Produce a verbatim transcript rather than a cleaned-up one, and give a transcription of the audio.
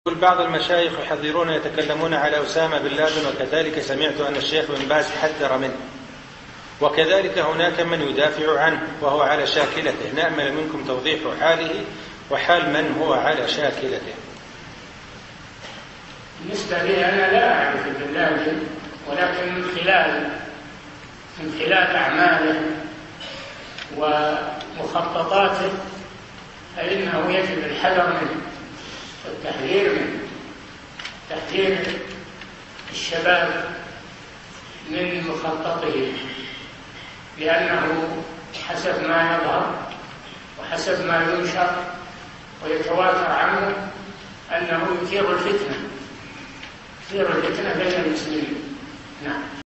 بعض المشايخ يحذرون يتكلمون على أسامة بن لادن، وكذلك سمعت أن الشيخ بن باز حذر منه، وكذلك هناك من يدافع عنه وهو على شاكلته. نأمل منكم توضيح حاله وحال من هو على شاكلته. بالنسبة لي أنا لا أعرف بن لادن، ولكن من خلال من خلال أعماله ومخططاته فإنه يجب الحذر منه والتحذير منه، تحذير الشباب من مخططه، لأنه حسب ما يظهر وحسب ما ينشر ويتواتر عنه أنه يثير الفتنة يثير الفتنة بين المسلمين. نعم.